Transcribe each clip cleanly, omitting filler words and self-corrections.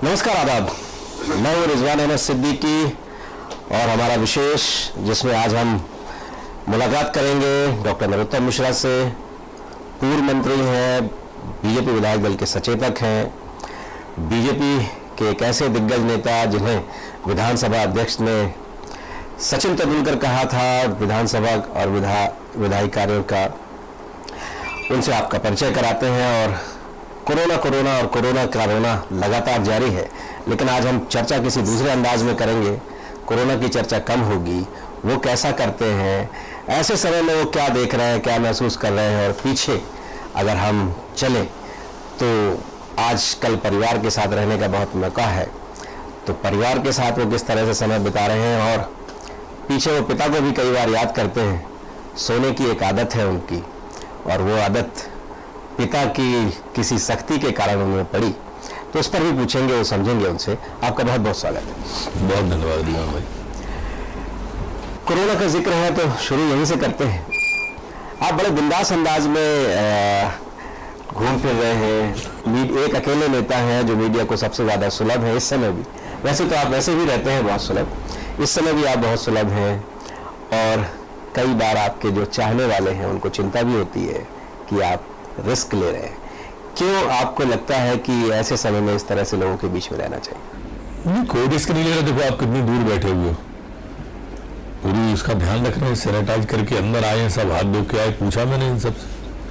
नमस्कार, आदाब। मैं हूँ रिजवान अहमद सिद्दीकी और हमारा विशेष जिसमें आज हम मुलाकात करेंगे डॉक्टर नरोत्तम मिश्रा से। पूर्व मंत्री हैं, बीजेपी विधायक दल के सचेतक हैं, बीजेपी के एक ऐसे दिग्गज नेता जिन्हें विधानसभा अध्यक्ष ने सचिन तेंदुलकर कहा था विधानसभा और विधायी कार्यों का। उनसे आपका परिचय कराते हैं। और कोरोना और कोरोना लगातार जारी है, लेकिन आज हम चर्चा किसी दूसरे अंदाज में करेंगे। कोरोना की चर्चा कम होगी, वो कैसा करते हैं, ऐसे समय में वो क्या देख रहे हैं, क्या महसूस कर रहे हैं। और पीछे अगर हम चलें तो आजकल परिवार के साथ रहने का बहुत मौका है, तो परिवार के साथ वो किस तरह से समय बिता रहे हैं। और पीछे वो पिता को भी कई बार याद करते हैं। सोने की एक आदत है उनकी, और वो आदत पिता की किसी सख्ती के कारण उन्हें पड़ी, तो उस पर भी पूछेंगे, वो समझेंगे उनसे। आपका बहुत बहुत स्वागत है। बहुत धन्यवाद दिया भाई। कोरोना का जिक्र है तो शुरू यहीं से करते हैं। आप बड़े बिंदास अंदाज में घूम फिर रहे हैं। एक अकेले नेता हैं जो मीडिया को सबसे ज़्यादा सुलभ है इस समय भी। वैसे तो आप वैसे भी रहते हैं बहुत सुलभ, इस समय भी आप बहुत सुलभ हैं। और कई बार आपके जो चाहने वाले हैं उनको चिंता भी होती है कि आप रिस्क ले रहे हैं। क्यों आपको लगता है कि ऐसे समय में इस तरह से लोगों के बीच में रहना चाहिए? नहीं, कोई रिस्क नहीं ले रहा। देखो आप कितनी दूर बैठे हुए हो, पूरी उसका ध्यान रख रहे हैं, सैनिटाइज करके अंदर आए हैं, सब हाथ धो के आए। पूछा मैंने इन सबसे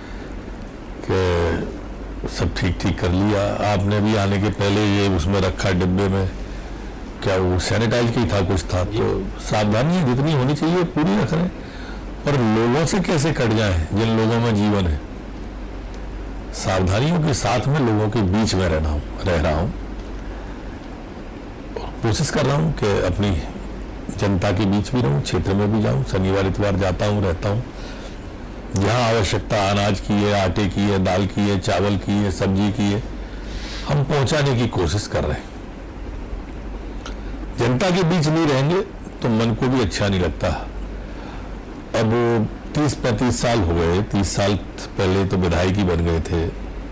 कि सब ठीक कर लिया? आपने भी आने के पहले ये उसमें रखा डिब्बे में, क्या वो सैनिटाइज की था, कुछ था? तो सावधानियां जितनी होनी चाहिए पूरी रख रहे हैं। और लोगों से कैसे कट जाए जिन लोगों में जीवन है। सावधानियों के साथ में लोगों के बीच में रह रहा हूं और कोशिश कर रहा हूं कि अपनी जनता के बीच भी रहूं, क्षेत्र में भी जाऊं। शनिवार इतवार जाता हूं, रहता हूं। जहां आवश्यकता अनाज की है, आटे की है, दाल की है, चावल की है, सब्जी की है, हम पहुंचाने की कोशिश कर रहे हैं। जनता के बीच नहीं रहेंगे तो मन को भी अच्छा नहीं लगता। अब 30-35 साल हो गए, 30 साल पहले तो विधायकी बन गए थे,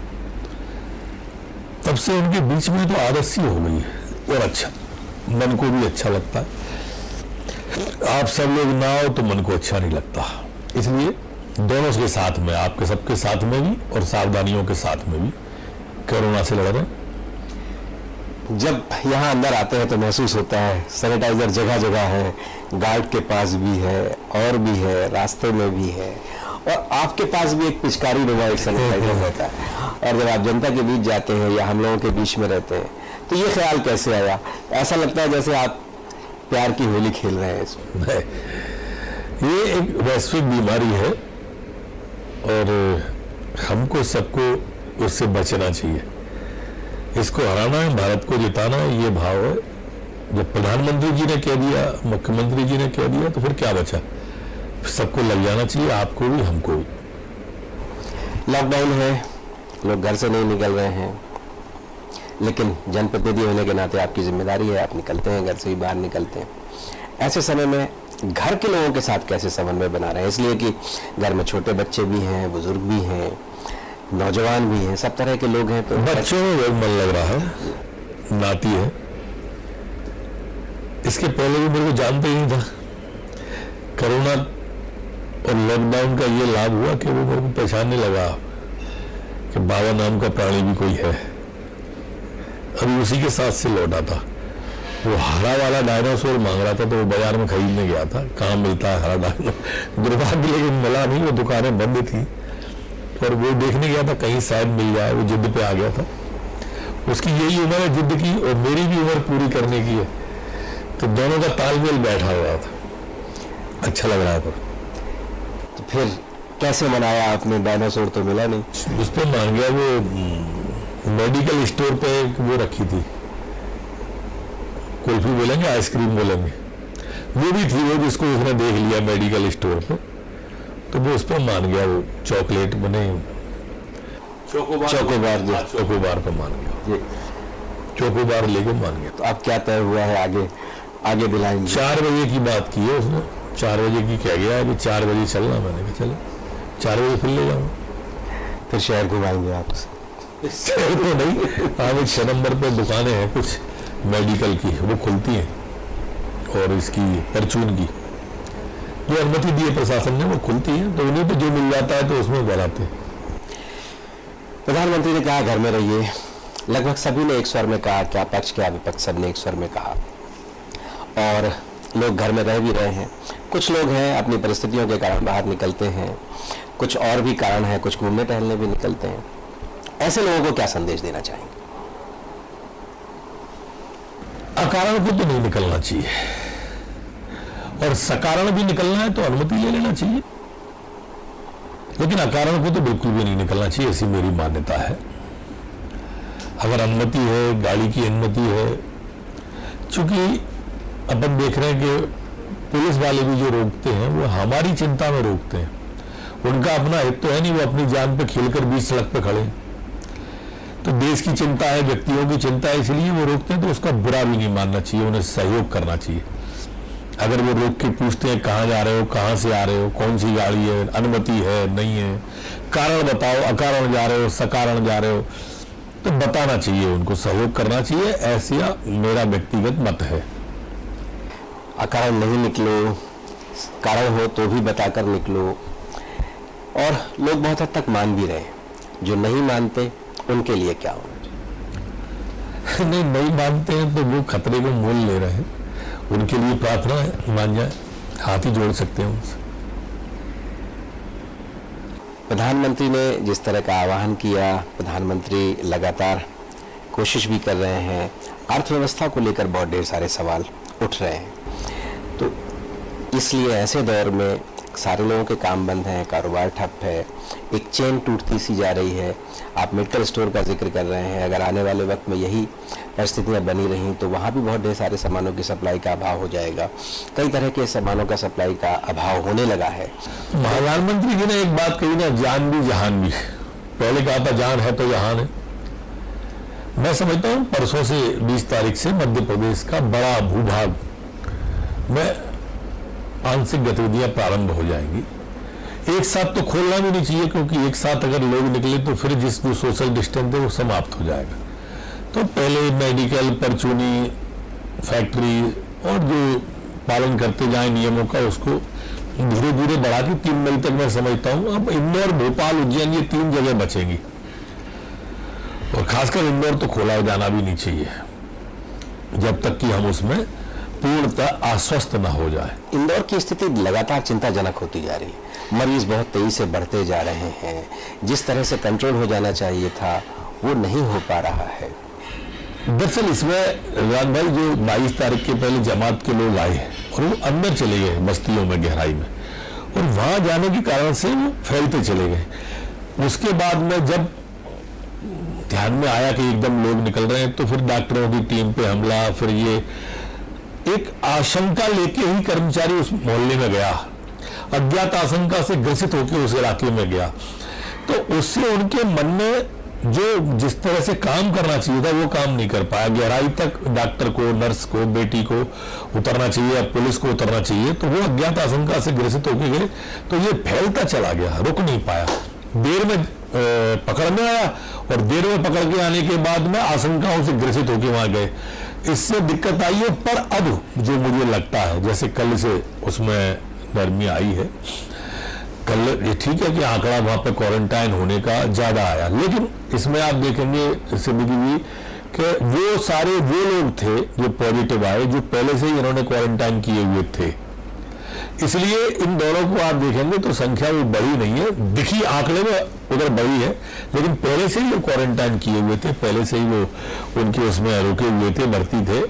तब से उनके बीच में तो आदत सी हो गई है। और अच्छा, मन को भी अच्छा लगता है। आप सब लोग ना हो तो मन को अच्छा नहीं लगता। इसलिए दोनों के साथ में, आपके सबके साथ में भी और सावधानियों के साथ में भी कोरोना से लड़ रहे हैं। जब यहाँ अंदर आते हैं तो महसूस होता है सैनिटाइजर जगह जगह है, गार्ड के पास भी है, और भी है, रास्ते में भी है, और आपके पास भी एक पिचकारी नुमा एक सैनिटाइजर होता है। और जब आप जनता के बीच जाते हैं या हम लोगों के बीच में रहते हैं तो ये ख्याल कैसे आया? ऐसा लगता है जैसे आप प्यार की होली खेल रहे हैं इसमें। ये एक वैश्विक बीमारी है और हमको सबको उससे बचना चाहिए। इसको हराना है, भारत को जिताना है, ये भाव है। जब प्रधानमंत्री जी ने कह दिया, मुख्यमंत्री जी ने कह दिया, तो फिर क्या बचा? सबको लग जाना चाहिए, आपको भी हमको भी। लॉकडाउन है, लोग घर से नहीं निकल रहे हैं, लेकिन जनप्रतिनिधि होने के नाते आपकी जिम्मेदारी है, आप निकलते हैं, घर से ही बाहर निकलते हैं। ऐसे समय में घर के लोगों के साथ कैसे समन्वय बना रहे हैं? इसलिए कि घर में छोटे बच्चे भी हैं, बुजुर्ग भी हैं, नौजवान भी हैं, सब तरह के लोग हैं। तो बच्चों में बहुत मन लग रहा है, नाती है। इसके पहले भी मेरे को जानते ही नहीं था। कोरोना और लॉकडाउन का ये लाभ हुआ कि वो मेरे को पहचानने लगा कि बाबा नाम का प्राणी भी कोई है। अभी उसी के साथ से लौटा था। वो हरा वाला डायनासोर मांग रहा था, तो वो बाजार में खरीदने गया था। कहाँ मिलता है हरा डायनासोर? दुर्भाग्य लेकिन मिला नहीं, वो दुकानें बंद थी। और वो देखने गया था कहीं शायद मिल जाए, वो जिद पे आ गया था। उसकी यही उम्र है जिद की, और मेरी भी उम्र पूरी करने की है, तो दोनों का तालमेल बैठा हुआ था। अच्छा लग रहा था। तो फिर कैसे मनाया आपने? डायनासोर तो मिला नहीं। उस पर मान गया। वो मेडिकल स्टोर पे वो रखी थी, कुल्फी बोलेंगे, आइसक्रीम बोलेंगे, वो भी थी। वो जिसको उसने देख लिया मेडिकल स्टोर पे, तो वो उस पर मान गया। वो चॉकलेट बने चोकोबार पे मान गया। चोकोबार लेके मान गया। तो अब क्या तय हुआ है आगे दिलाएंगे? 4 बजे की बात की है उसने। 4 बजे की कह गया कि 4 बजे चलना। मैंने कहा चले, 4 बजे फिर ले जाऊंगा। फिर शहर घुमाएंगे आपसे? शहर तो नहीं, हाँ 6 नंबर पे दुकानें हैं कुछ मेडिकल की, वो खुलती हैं, और इसकी परचून की जो अनुमति दी है प्रशासन ने वो खुलती है, तो उन्हें तो जो मिल जाता है तो उसमें बनाते हैं। प्रधानमंत्री ने कहा घर में रहिए, लगभग सभी ने एक स्वर में कहा, क्या पक्ष क्या विपक्ष, सबने एक स्वर में कहा, और लोग घर में रह भी रहे हैं। कुछ लोग हैं अपनी परिस्थितियों के कारण बाहर निकलते हैं, कुछ और भी कारण है, कुछ घूमने टहलने भी निकलते हैं। ऐसे लोगों को क्या संदेश देना चाहेंगे? अकारण को तो नहीं निकलना चाहिए, और सकारण भी निकलना है तो अनुमति ले लेना चाहिए, लेकिन अकारण को तो बिल्कुल भी नहीं निकलना चाहिए, ऐसी मेरी मान्यता है। अगर अनुमति है, गाड़ी की अनुमति है, चूंकि अपन देख रहे हैं कि पुलिस वाले भी जो रोकते हैं वो हमारी चिंता में रोकते हैं, उनका अपना हित तो है नहीं, वो अपनी जान पे खेलकर बीच सड़क पे खड़े हैं। तो देश की चिंता है, व्यक्तियों की चिंता है, इसलिए वो रोकते हैं, तो उसका बुरा भी नहीं मानना चाहिए, उन्हें सहयोग करना चाहिए। अगर वो रोक के पूछते हैं कहाँ जा रहे हो, कहाँ से आ रहे हो, कौन सी गाड़ी है, अनुमति है नहीं है, कारण बताओ, अकारण जा रहे हो, सकारण जा रहे हो, तो बताना चाहिए, उनको सहयोग करना चाहिए, ऐसा मेरा व्यक्तिगत मत है। अकारण नहीं निकलो, कारण हो तो भी बताकर निकलो, और लोग बहुत हद तक मान भी रहे। जो नहीं मानते उनके लिए क्या होना चाहिए? नहीं मानते हैं तो वो खतरे को मोल ले रहे हैं, उनके लिए प्रार्थना है मान जाए, हाथ ही जोड़ सकते हैं उनसे। प्रधानमंत्री ने जिस तरह का आह्वान किया, प्रधानमंत्री लगातार कोशिश भी कर रहे हैं, अर्थव्यवस्था को लेकर बहुत ढेर सारे सवाल उठ रहे हैं, तो इसलिए ऐसे दौर में सारे लोगों के काम बंद हैं, कारोबार ठप है, एक चेन टूटती सी जा रही है। आप मेडिकल स्टोर का जिक्र कर रहे हैं, अगर आने वाले वक्त में यही परिस्थितियां बनी रहीं तो वहाँ भी बहुत ढेर सारे सामानों की सप्लाई का अभाव हो जाएगा। कई तरह के सामानों का सप्लाई का अभाव होने लगा है। प्रधानमंत्री जी ने एक बात कही ना, जान भी जहान भी, पहले कहा था जान है तो जहान है। मैं समझता हूँ परसों से 20 तारीख से मध्य प्रदेश का बड़ा भूभाग में आंशिक गतिविधियां प्रारंभ हो जाएंगी। एक साथ तो खोलना भी नहीं चाहिए, क्योंकि एक साथ अगर लोग निकले तो फिर जो सोशल डिस्टेंस है वो समाप्त हो जाएगा। तो पहले मेडिकल, परचूनी, फैक्ट्री और जो पालन करते जाए नियमों का, उसको धीरे धीरे बढ़ा के 3 मई तक मैं समझता हूँ अब इंदौर, भोपाल, उज्जैन ये 3 जगह बचेंगी, और खासकर इंदौर तो खोला जाना भी नहीं चाहिए जब तक कि हम उसमें पूर्णतः आश्वस्त न हो जाए। इंदौर की स्थिति लगातार चिंताजनक होती जा रही है, मरीज बहुत तेजी से बढ़ते जा रहे हैं, जिस तरह से कंट्रोल हो जाना चाहिए था वो नहीं हो पा रहा है। दरअसल इसमें राज भाई जो 22 तारीख के पहले जमात के लोग आए और वो अंदर चले गए बस्तियों में, गहराई में, और वहां जाने के कारण से वो फैलते चले गए। उसके बाद में जब ध्यान में आया कि एकदम लोग निकल रहे हैं तो फिर डॉक्टरों की टीम पे हमला, फिर ये एक आशंका लेके ही कर्मचारी उस मोहल्ले में गया, अज्ञात आशंका से ग्रसित होकर उस इलाके में गया, तो उससे उनके मन में जो जिस तरह से काम करना चाहिए था वो काम नहीं कर पाया। गहराई तक डॉक्टर को, नर्स को, बेटी को उतरना चाहिए, पुलिस को उतरना चाहिए, तो वो अज्ञात आशंका से ग्रसित होकर गए, तो ये फैलता चला गया, रुक नहीं पाया। देर में पकड़ में आया और देर में पकड़ के आने के बाद में आशंकाओं से ग्रसित होकर वहां गए, इससे दिक्कत आई है। पर अब जो मुझे लगता है जैसे कल से उसमें नरमी आई है, कल ये ठीक है कि आंकड़ा वहां पे क्वारंटाइन होने का ज्यादा आया, लेकिन इसमें आप देखेंगे सिद्दीकी जी कि वो सारे वो लोग थे जो पॉजिटिव आए, जो पहले से ही इन्होंने क्वारंटाइन किए हुए थे, इसलिए इन दोनों को आप देखेंगे तो संख्या भी बढ़ी नहीं है, दिखी आंकड़े में उधर बढ़ी है, लेकिन पहले से ही वो क्वारंटाइन किए हुए थे, पहले से ही वो उनके उसमें रुके हुए थे, भर्ती थे,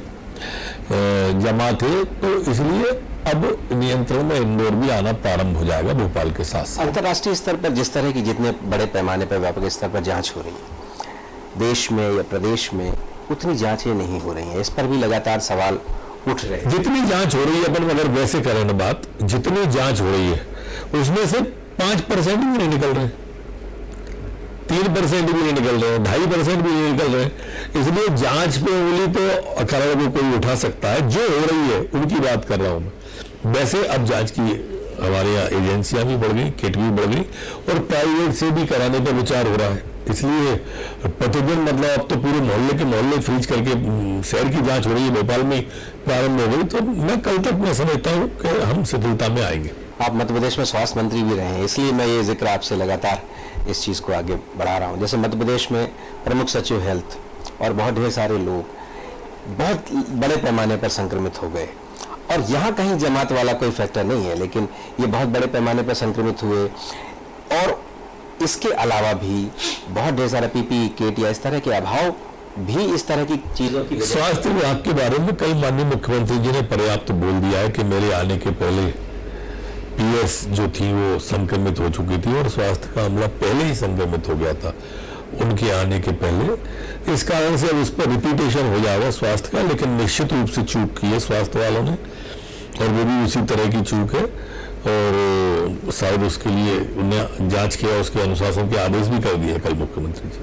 जमा थे, तो इसलिए अब नियंत्रण में इंदौर भी आना प्रारंभ हो जाएगा भोपाल के साथ साथ। अंतर्राष्ट्रीय स्तर पर जिस तरह की जितने बड़े पैमाने पर व्यापक स्तर पर जांच हो रही है, देश में या प्रदेश में उतनी जांचें नहीं हो रही हैं, इस पर भी लगातार सवाल उठ रहे हैं। जितनी जांच हो रही है, अपन अगर वैसे करें ना बात, जितनी जांच हो रही है उसमें से 5% भी नहीं निकल रहे, 3% भी नहीं निकल रहे, 2.5% भी नहीं निकल रहे, इसलिए जांच पे उंगली तो अखाड़ा को कोई उठा सकता है, जो हो रही है उनकी बात कर रहा हूं मैं। वैसे अब जांच की हमारे यहाँ एजेंसियां भी बढ़ गई, किट भी बढ़ गई, और प्राइवेट से भी कराने पर विचार हो रहा है, इसलिए प्रतिदिन मतलब अब तो पूरे मोहल्ले फ्रीज करके शहर की जांच हो रही है, भोपाल में प्रारंभ हो गई। तो मैं कल तक मैं समझता हूँ कि हम शिथिलता में आएंगे। आप मध्य प्रदेश में स्वास्थ्य मंत्री भी रहे हैं, इसलिए मैं ये जिक्र आपसे लगातार इस चीज़ को आगे बढ़ा रहा हूँ। जैसे मध्य प्रदेश में प्रमुख सचिव हेल्थ और बहुत ढेर सारे लोग बहुत बड़े पैमाने पर संक्रमित हो गए, और यहाँ कहीं जमात वाला कोई फैक्टर नहीं है, लेकिन ये बहुत बड़े पैमाने पर संक्रमित हुए। और इसके अलावा भी बहुत ढेर सारा पीपीई किट या इस तरह के अभाव भी इस तरह की चीज़ों की। स्वास्थ्य विभाग के बारे में कल माननीय मुख्यमंत्री जी ने पर्याप्त बोल दिया है कि मेरे आने के पहले पीएस जो थी वो संक्रमित हो चुकी थी और स्वास्थ्य का अमला पहले ही संक्रमित हो गया था उनके आने के पहले। इस कारण से अब इस पर रिपीटेशन हो जाएगा स्वास्थ्य का, लेकिन निश्चित रूप से चूक की है स्वास्थ्य वालों ने, और वो भी उसी तरह की चूक है, और शायद उसके लिए उन्हें जांच किया, उसके अनुशासन के आदेश भी कर दिए कल मुख्यमंत्री जी।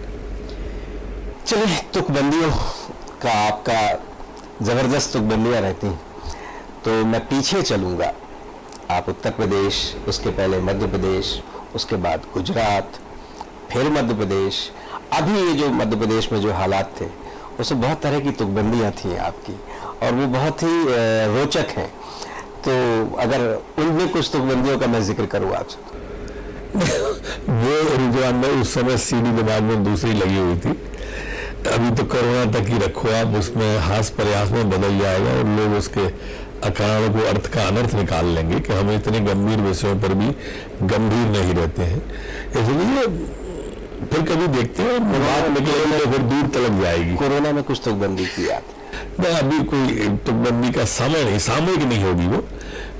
चलिए, तुकबंदियों का आपका जबरदस्त तुकबंदियां रहती, तो मैं पीछे चलूंगा। आप उत्तर प्रदेश, उसके पहले मध्य प्रदेश, उसके बाद गुजरात, फिर मध्य प्रदेश। अभी ये जो मध्य प्रदेश में जो हालात थे उसमें बहुत तरह की तुकबंदियां थी आपकी, और वो बहुत ही रोचक हैं। तो अगर उनमें कुछ तुकबंदियों का मैं जिक्र करूँ आपसे। वो रुझान में उस समय सीढ़ी दिमाग में दूसरी लगी हुई थी। अभी तो कोरोना तक ही रखो आप, उसमें हास प्रयास में बदल जाएगा और लोग उसके अकारण को अर्थ का अनर्थ निकाल लेंगे कि हम इतने गंभीर विषयों पर भी गंभीर नहीं रहते हैं। इसलिए फिर कभी देखते हैं, बात निकलेगी फिर दूर तलक जाएगी। कोरोना में कुछ तुकबंदी की आप? नहीं, अभी कोई तुकबंदी का समय नहीं, सामयिक नहीं होगी वो,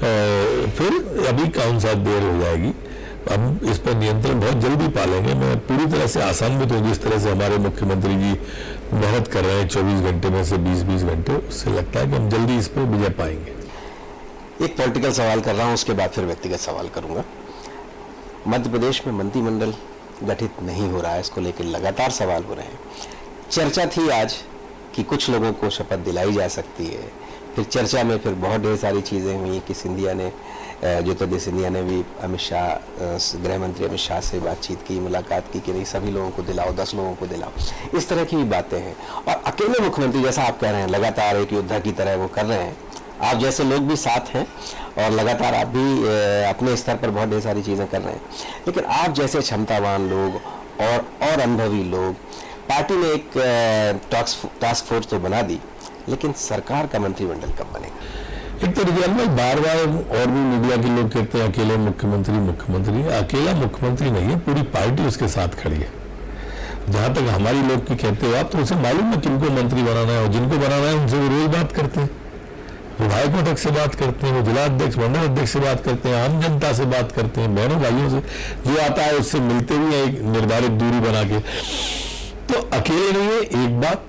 फिर अभी कौन सा देर हो जाएगी। हम इस पर नियंत्रण बहुत जल्दी पालेंगे। मैं पूरी तरह से आसान्वित हूँ जिस तरह से हमारे मुख्यमंत्री जी मेहनत कर रहे हैं 24 घंटे में से 20-20 घंटे, उससे लगता है कि हम जल्दी इस पर विजय पाएंगे। एक पॉलिटिकल सवाल कर रहा हूँ, उसके बाद फिर व्यक्तिगत सवाल करूंगा। मध्य प्रदेश में मंत्रिमंडल गठित नहीं हो रहा है, इसको लेकर लगातार सवाल हो रहे हैं। चर्चा थी आज कि कुछ लोगों को शपथ दिलाई जा सकती है, फिर चर्चा में फिर बहुत ढेर सारी चीज़ें हुई कि सिंधिया ने, ज्योतिरादित्य सिंधिया ने भी अमित शाह, गृह मंत्री अमित शाह से बातचीत की, मुलाकात की कि नहीं सभी लोगों को दिलाओ, 10 लोगों को दिलाओ। इस तरह की भी बातें हैं। और अकेले मुख्यमंत्री, जैसा आप कह रहे हैं, लगातार एक योद्धा की तरह वो कर रहे हैं। आप जैसे लोग भी साथ हैं और लगातार आप भी अपने स्तर पर बहुत ढेर सारी चीज़ें कर रहे हैं, लेकिन आप जैसे क्षमतावान लोग और अनुभवी लोग, पार्टी ने एक टास्क फोर्स तो बना दी, लेकिन सरकार का मंत्रिमंडल कब बनेगा? एक तरीके में बार बार और भी मीडिया के लोग कहते हैं अकेले मुख्यमंत्री। अकेला मुख्यमंत्री नहीं है, पूरी पार्टी उसके साथ खड़ी है। जहां तक हमारी लोग की कहते हो आप, तो उसे मालूम है किनको मंत्री बनाना है, और जिनको बनाना है उनसे वो रोज बात करते हैं, विधायकों तक से बात करते हैं, वो जिला अध्यक्ष, मंडल अध्यक्ष से बात करते हैं, आम जनता से बात करते हैं, बहनों भाइयों से जो आता है उससे मिलते भी हैं एक निर्धारित दूरी बना के। तो अकेले नहीं है, एक बात।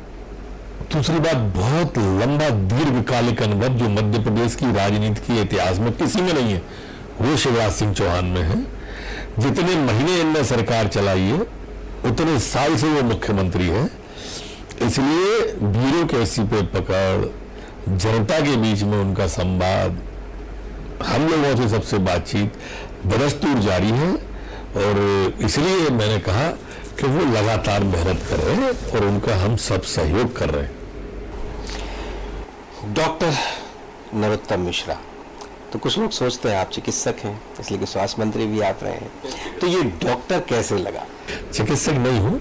दूसरी बात, बहुत लंबा दीर्घकालिक अनुभव जो मध्य प्रदेश की राजनीति के इतिहास में किसी में नहीं है, वो शिवराज सिंह चौहान में है। जितने महीने इनने सरकार चलाई है उतने साल से वो मुख्यमंत्री है। इसलिए ब्यूरोक्रेसी पे पकड़, जनता के बीच में उनका संवाद, हम लोगों से सबसे बातचीत बदस्तूर जारी है, और इसलिए मैंने कहा कि वो लगातार मेहनत कर रहे हैं और उनका हम सब सहयोग कर रहे हैं। डॉक्टर नरोत्तम मिश्रा, तो कुछ लोग सोचते हैं आप चिकित्सक हैं, इसलिए कि स्वास्थ्य मंत्री भी आप रहे हैं, तो ये डॉक्टर कैसे लगा? चिकित्सक नहीं हूं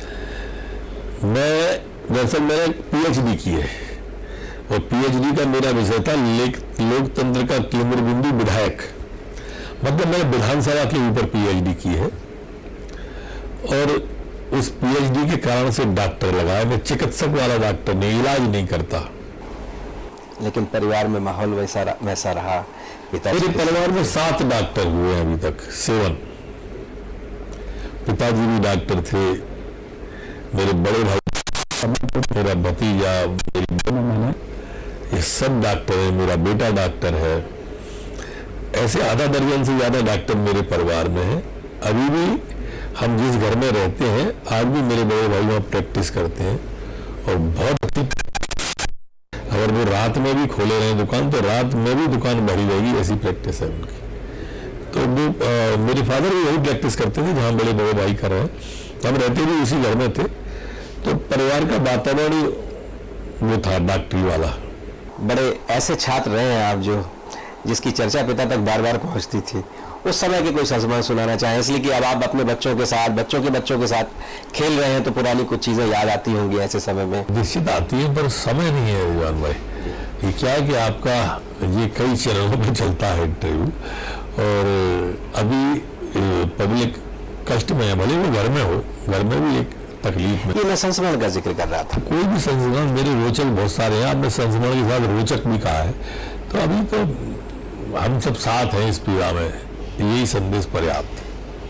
मैं, दरअसल मैंने पीएचडी की है, और पीएचडी का मेरा विषय था लोकतंत्र का केंद्र बिंदु विधायक। मतलब मैंने विधानसभा के ऊपर पीएचडी की है, और उस पीएचडी के कारण से डॉक्टर लगा। मैं चिकित्सक वाला डॉक्टर नहीं, इलाज नहीं करता। लेकिन परिवार में माहौल वैसा रहा। मेरे परिवार में 7 डॉक्टर हुए हैं अभी तक, 7। पिताजी भी डॉक्टर थे, मेरे बड़े भाई, मेरा भतीजा, मेरी बहन, ये सब डॉक्टर है, मेरा बेटा डॉक्टर है। ऐसे आधा दर्जन से ज्यादा डॉक्टर मेरे परिवार में है। अभी भी हम जिस घर में रहते हैं, आज भी मेरे बड़े भाई वहाँ प्रैक्टिस करते हैं, और बहुत अगर वो रात में भी खोले रहे दुकान, तो रात में भी दुकान भरी रहेगी, ऐसी प्रैक्टिस है उनकी। तो वो मेरे फादर भी वही प्रैक्टिस करते थे जहाँ बड़े भाई कर रहे हैं, हम रहते भी उसी घर में थे, तो परिवार का वातावरण वो था डॉक्टरी वाला। बड़े ऐसे छात्र रहे हैं आप जो जिसकी चर्चा पिता तक बार बार पहुंचती थी। उस समय के कोई संस्मरण सुनाना चाहें, इसलिए कि अब आप अपने बच्चों के साथ, बच्चों के साथ खेल रहे हैं, तो पुरानी कुछ चीजें याद आती होंगी ऐसे समय में। निश्चित आती है, पर समय नहीं है रिजवान भाई। ये क्या है कि आपका ये कई चैनलों पर चलता है इंटरव्यू, और अभी पब्लिक कष्ट में है, भले वो घर में हो, घर में भी एक तकलीफ में। ये मैं संस्मरण का जिक्र कर रहा था। कोई भी संस्मरण मेरे रोचक बहुत सारे हैं, आपने संस्मरण के साथ रोचक भी कहा है, तो अभी तो हम सब साथ हैं इस पीड़ा में, यही संदेश पर्याप्त।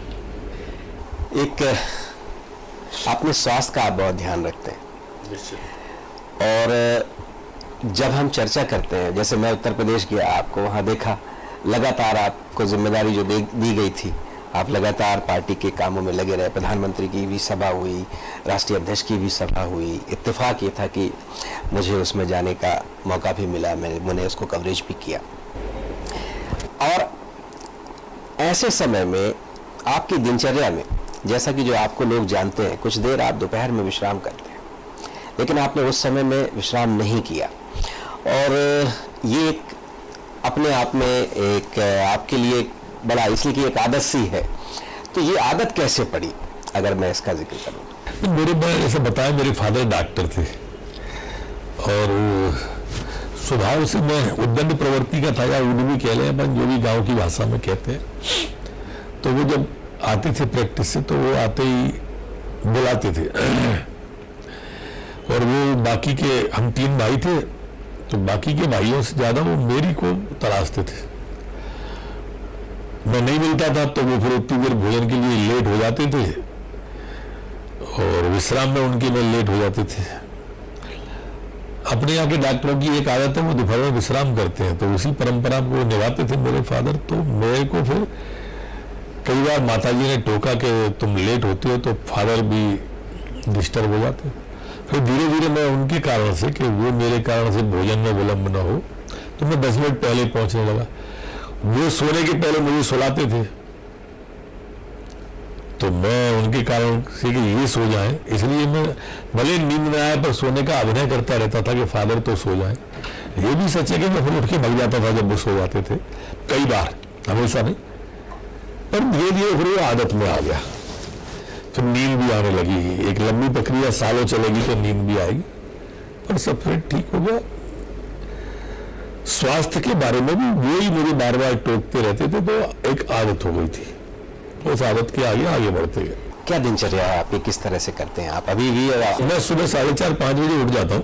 एक अपने स्वास्थ्य का आप बहुत ध्यान रखते हैं, और जब हम चर्चा करते हैं, जैसे मैं उत्तर प्रदेश गया, आपको वहाँ देखा, लगातार आपको जिम्मेदारी जो दी गई थी, आप लगातार पार्टी के कामों में लगे रहे। प्रधानमंत्री की भी सभा हुई, राष्ट्रीय अध्यक्ष की भी सभा हुई। इत्तेफाक ये था कि मुझे उसमें जाने का मौका भी मिला, मैंने उसको कवरेज भी किया। और ऐसे समय में आपकी दिनचर्या में, जैसा कि जो आपको लोग जानते हैं, कुछ देर आप दोपहर में विश्राम करते हैं, लेकिन आपने उस समय में विश्राम नहीं किया, और ये एक अपने आप में एक आपके लिए बड़ा, इसलिए कि एक आदत सी है। तो ये आदत कैसे पड़ी, अगर मैं इसका जिक्र करूं? मेरे बारे जैसे बताया, मेरे फादर डॉक्टर थे, और स्वभाव से मैं उद्दंड प्रवृत्ति का था, या उद्यमी कह लें अपन, जो भी गांव की भाषा में कहते हैं। तो वो जब आते थे प्रैक्टिस से, तो वो आते ही बुलाते थे, और वो बाकी के, हम 3 भाई थे, तो बाकी के भाइयों से ज्यादा वो मेरी को तलाशते थे। मैं नहीं मिलता था, तो वो फिर उतनी देर भोजन के लिए लेट हो जाते थे, और विश्राम में उनके में लेट हो जाते थे। अपने यहाँ के डॉक्टरों की एक आदत है, वो दोपहर में विश्राम करते हैं, तो उसी परंपरा को निभाते थे मेरे फादर। तो मेरे को फिर कई बार माताजी ने टोका कि तुम लेट होते हो, तो फादर भी डिस्टर्ब हो जाते। फिर धीरे धीरे मैं उनके कारण से, कि वो मेरे कारण से भोजन में विलंब न हो, तो मैं 10 मिनट पहले पहुंचने लगा। वो सोने के पहले मुझे सुलाते थे, तो मैं उनके कारण से कि ये सो जाए, इसलिए मैं भले नींद में आया पर सोने का अभिनय करता रहता था कि फादर तो सो जाए। ये भी सच है कि मैं फिर उठ के भाग जाता था जब वो सो जाते थे, कई बार, हमेशा नहीं, पर धीरे धीरे फिर वो आदत में आ गया। फिर नींद भी आने लगी, एक लंबी प्रक्रिया सालों चलेगी तो नींद भी आएगी, पर सब फिर ठीक हो गया। स्वास्थ्य के बारे में भी वही मुझे बार बार टोकते रहते थे, तो एक आदत हो गई थी, उस आदत के आगे बढ़ते गए। क्या दिनचर्या है आपकी, किस तरह से करते हैं आप अभी भी? मैं सुबह 4:30-5 बजे उठ जाता हूँ,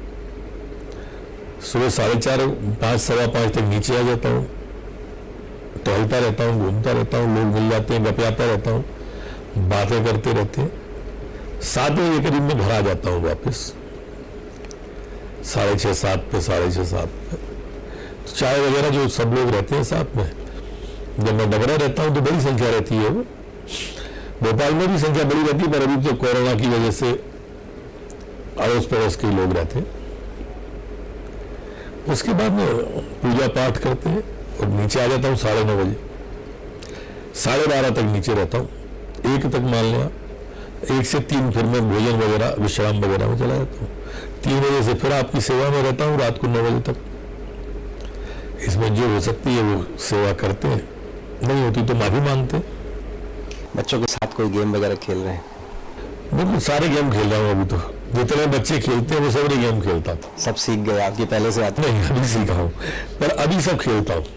सुबह 4:30, 5, 5:15 तक नीचे आ जाता हूँ, टहलता रहता हूँ, घूमता रहता हूँ, लोग मिल जाते हैं, गपियाता रहता हूँ, बातें करते रहते हैं। 7 बजे करीब में घर आ जाता हूँ वापस, 6:30, 7 पे, 6:30, 7 पे। तो चाय वगैरह जो सब लोग रहते हैं साथ में। जब मैं डबरा रहता हूँ तो बड़ी संख्या रहती है, वो भोपाल में भी संख्या बड़ी रहती है, पर अभी तो कोरोना की वजह से अड़ोस पड़ोस के लोग रहते हैं। उसके बाद में पूजा पाठ करते हैं, और नीचे आ जाता हूँ 9:30 बजे, 12:30 तक नीचे रहता हूँ, 1 तक मान लिया, 1 से 3 फिर मैं भोजन वगैरह, विश्राम वगैरह में चला जाता हूँ। 3 बजे से फिर आपकी सेवा में रहता हूँ रात को 9 बजे तक। इसमें जो हो सकती है वो सेवा करते हैं, नहीं होती तो माफी मांगते। बच्चों के साथ कोई गेम वगैरह खेल रहे हैं? बिल्कुल सारे गेम खेल रहा हूँ अभी तो, जितने बच्चे खेलते हैं वो सारे गेम खेलता था। सब सीख गए आपकी पहले से आते? नहीं, अभी सीखा हूँ, पर अभी सब खेलता हूँ।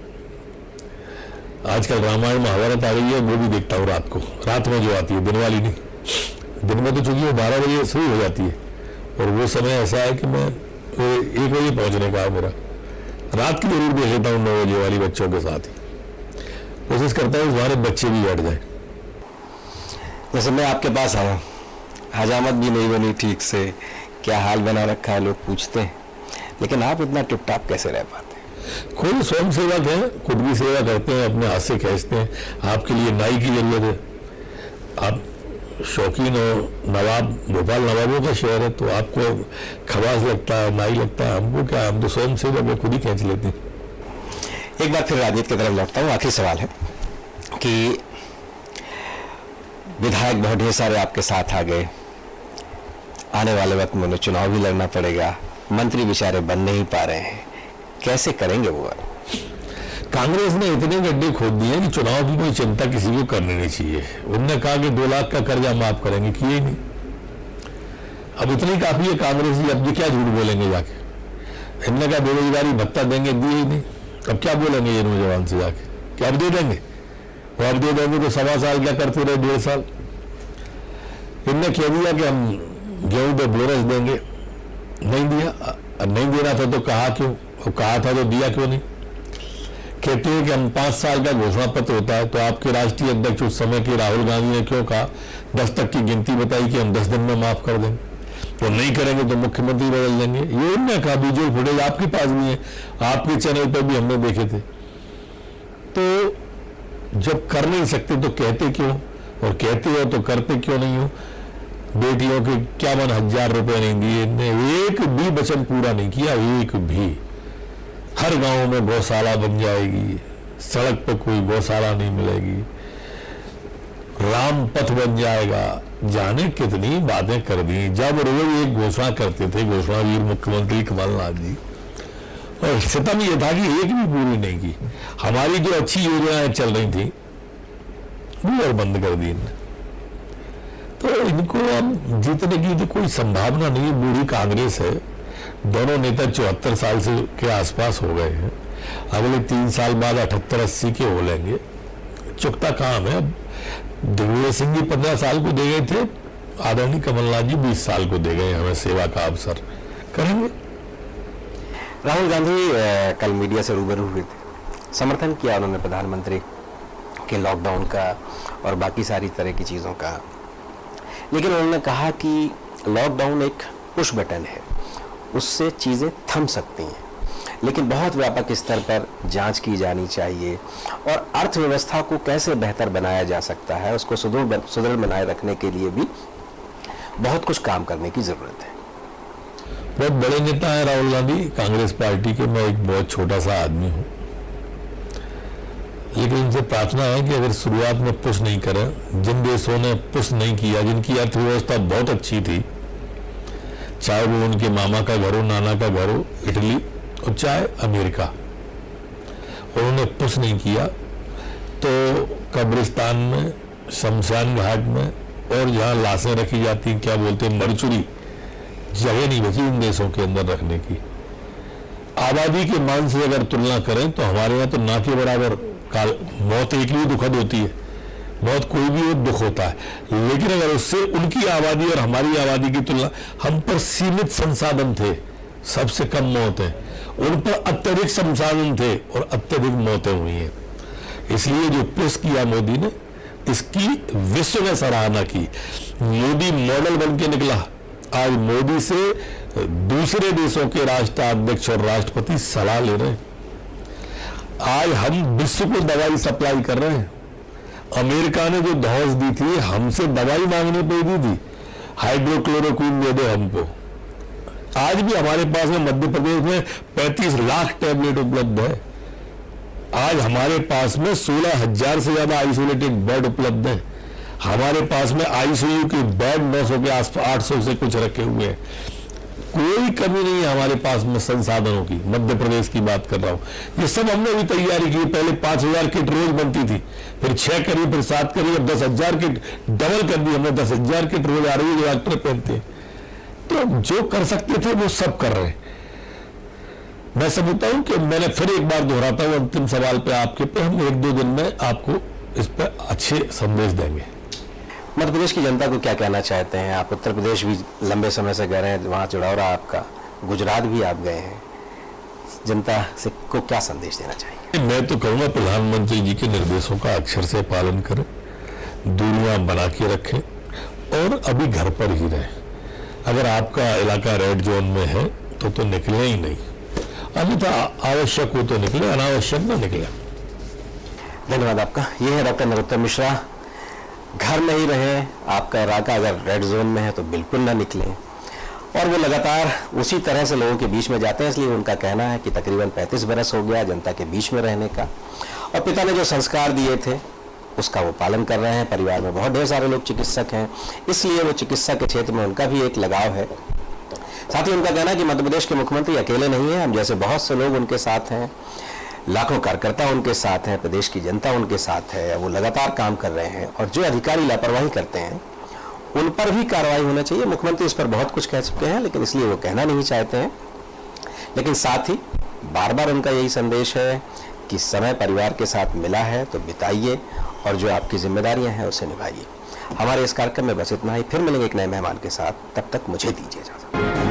आजकल रामायण महाभारत आ गई है, वो भी देखता हूँ रात को, रात में जो आती है, दिन वाली नहीं। दिन में तो चूंकि वो 12 बजे शुरू हो जाती है, और वो समय ऐसा है कि मैं 1 बजे पहुंचने का है मेरा। रात की जरूर देख लेता हूँ 9 बजे वाली बच्चों के साथ ही, कोशिश करता हूँ हमारे बच्चे भी बैठ जाए। जैसे मैं आपके पास आया, हजामत भी नहीं बनी ठीक से, क्या हाल बना रखा है लोग पूछते हैं, लेकिन आप इतना टिप-टाप कैसे रह पाते? खुद स्वयं सेवक है, खुद भी सेवा करते हैं, अपने हाथ से खींचते हैं। आपके लिए नाई की जरूरत है, आप शौकीन हो, नवाब, भोपाल नवाबों का शहर है, तो आपको खवास लगता है, नाई लगता है, हमको क्या, हम तो स्वयं सेवक है, खुद ही खींच लेते हैं। एक बार फिर राजनीति की तरफ लौटता हूँ। आखिरी सवाल है कि विधायक बहुत ढेर सारे आपके साथ आ गए, आने वाले वक्त में उन्हें चुनाव भी लड़ना पड़ेगा, मंत्री बेचारे बन नहीं पा रहे हैं, कैसे करेंगे वो? कांग्रेस ने इतने गड्ढे खोद दिए कि चुनाव की कोई चिंता किसी को करनी नहीं चाहिए। उन्होंने कहा कि 2 लाख का कर्जा माफ करेंगे, किए ही नहीं। अब इतनी काफी है कांग्रेस ही, अब ये क्या झूठ बोलेंगे जाके? इन्होंने कहा बेरोजगारी भत्ता देंगे, दिए ही नहीं। अब क्या बोलेंगे ये नौजवान से जाके कि अब दे देंगे? और अब दे देंगे तो 1.25 साल क्या करते रहे, 1.5 साल। इनने कह दिया कि हम गेहूं पे बोनस देंगे, नहीं दिया। नहीं देना था तो कहा क्यों? और कहा था तो दिया क्यों नहीं? कहते हैं कि हम 5 साल का घोषणा पत्र होता है, तो आपके राष्ट्रीय अध्यक्ष उस समय के राहुल गांधी ने क्यों कहा 10 तक की गिनती बताई कि हम 10 दिन में माफ कर देंगे, तो नहीं करेंगे तो मुख्यमंत्री बदल देंगे। ये उन्होंने कहा, वीडियो फुटेज आपके पास भी है, आपके चैनल पर भी हमने देखे थे। तो जब कर नहीं सकते तो कहते क्यों, और कहते हो तो करते क्यों नहीं हो? बेटियों के 51,000 रुपए नहीं दिए, इनने एक भी वचन पूरा नहीं किया, एक भी। हर गांव में गौशाला बन जाएगी, सड़क पर कोई गौशाला नहीं मिलेगी, राम पथ बन जाएगा, जाने कितनी बातें कर दी। जब रोज एक घोषणा करते थे घोषणावीर मुख्यमंत्री कमलनाथ जी, और सितम ये था कि एक भी पूरी नहीं की। हमारी जो अच्छी योजनाएं चल रही थी वो और बंद कर दी इनने। तो इनको अब जीतने की तो कोई संभावना नहीं है। बूढ़ी कांग्रेस है, दोनों नेता 74 साल से के आसपास हो गए हैं, अगले 3 साल बाद 78-80 के हो लेंगे। चुकता काम है। अब दिग्विजय सिंह जी 15 साल को दे गए थे, आदरणीय कमलनाथ जी 20 साल को दे गए हमें सेवा का अवसर, करेंगे। राहुल गांधी कल मीडिया से रूबरू हुए थे, समर्थन किया उन्होंने प्रधानमंत्री के लॉकडाउन का और बाकी सारी तरह की चीज़ों का, लेकिन उन्होंने कहा कि लॉकडाउन एक पुश बटन है, उससे चीज़ें थम सकती हैं, लेकिन बहुत व्यापक स्तर पर जांच की जानी चाहिए और अर्थव्यवस्था को कैसे बेहतर बनाया जा सकता है उसको सुदृढ़ बनाए रखने के लिए भी बहुत कुछ काम करने की जरूरत है। बहुत बड़े नेता है राहुल गांधी कांग्रेस पार्टी के, मैं एक बहुत छोटा सा आदमी हूं, लेकिन इनसे प्रार्थना है कि अगर शुरुआत में पुश नहीं करें, जिन देशों ने पुश नहीं किया, जिनकी अर्थव्यवस्था बहुत अच्छी थी, चाहे वो उनके मामा का घर हो, नाना का घर हो, इटली, और चाहे अमेरिका, उन्होंने पुश नहीं किया, तो कब्रिस्तान में, शमशान घाट में और जहां लाशें रखी जाती हैं, क्या बोलते हैं, मरचुरी, जगह नहीं बची इन देशों के अंदर रखने की। आबादी के मान से अगर तुलना करें तो हमारे यहाँ तो ना के बराबर मौत एक ही दुखद होती है, मौत कोई भी हो दुख होता है, लेकिन अगर उससे उनकी आबादी और हमारी आबादी की तुलना, हम पर सीमित संसाधन थे, सबसे कम मौतें, उन पर अत्यधिक संसाधन थे और अत्यधिक मौतें हुई हैं। इसलिए जो पुश किया मोदी ने, इसकी विश्व ने सराहना की। मोदी मॉडल बन के निकला। आज मोदी से दूसरे देशों के राष्ट्राध्यक्ष और राष्ट्रपति सलाह ले रहे हैं। आज हम विश्व को दवाई सप्लाई कर रहे हैं। अमेरिका ने जो धौंस दी थी, हमसे दवाई मांगने पे दी थी, हाइड्रोक्लोरोक्विन दे दो हमको। आज भी हमारे पास में मध्य प्रदेश में 35 लाख टैबलेट उपलब्ध है। आज हमारे पास में 16,000 से ज्यादा आइसोलेटेड बेड उपलब्ध है। हमारे पास में आईसीयू के बेड 900 के आसपास 800 से कुछ रखे हुए हैं। कोई कमी नहीं है हमारे पास में संसाधनों की। मध्य प्रदेश की बात कर रहा हूं। ये सब हमने भी तैयारी की। पहले 5,000 किट रोज बनती थी, फिर 6 करी, फिर 7 करी, अब 10,000 किट डबल कर दी हमने। 10,000 किट रोज आ रही है जो डॉक्टर पहनते हैं। तो जो कर सकते थे वो सब कर रहे हैं। मैं समझता हूं कि मैंने फिर एक बार दोहराता हूं अंतिम सवाल पे आपके पे, हम 1-2 दिन में आपको इस पर अच्छे संदेश देंगे। मध्य प्रदेश की जनता को क्या कहना चाहते हैं आप? उत्तर प्रदेश भी लंबे समय से गए हैं, वहां जुड़ाव रहा आपका, गुजरात भी आप गए हैं, जनता से को क्या संदेश देना चाहिए? मैं तो कहूँगा प्रधानमंत्री जी के निर्देशों का अक्षर से पालन करें, दूरियां बना के रखें और अभी घर पर ही रहें। अगर आपका इलाका रेड जोन में है तो निकले ही नहीं, अन्यथा आवश्यक हो तो निकले, अनावश्यक ना निकले। धन्यवाद आपका। ये है डॉक्टर नरोत्तम मिश्रा। घर में ही रहें, आपका इलाका अगर रेड जोन में है तो बिल्कुल ना निकलें। और वो लगातार उसी तरह से लोगों के बीच में जाते हैं, इसलिए उनका कहना है कि तकरीबन 35 बरस हो गया जनता के बीच में रहने का, और पिता ने जो संस्कार दिए थे उसका वो पालन कर रहे हैं। परिवार में बहुत ढेर सारे लोग चिकित्सक हैं, इसलिए वो चिकित्सा के क्षेत्र में उनका भी एक लगाव है। साथ ही उनका कहना है कि मध्य प्रदेश के मुख्यमंत्री अकेले नहीं हैं, हम जैसे बहुत से लोग उनके साथ हैं, लाखों कार्यकर्ता उनके साथ हैं, प्रदेश की जनता उनके साथ है, वो लगातार काम कर रहे हैं और जो अधिकारी लापरवाही करते हैं उन पर भी कार्रवाई होना चाहिए। मुख्यमंत्री इस पर बहुत कुछ कह चुके हैं, लेकिन इसलिए वो कहना नहीं चाहते हैं। लेकिन साथ ही बार बार उनका यही संदेश है कि समय परिवार के साथ मिला है तो बिताइए और जो आपकी जिम्मेदारियां हैं उसे निभाइए। हमारे इस कार्यक्रम में बस इतना ही, फिर मिलेंगे एक नए मेहमान के साथ, तब तक मुझे दीजिए इजाजत।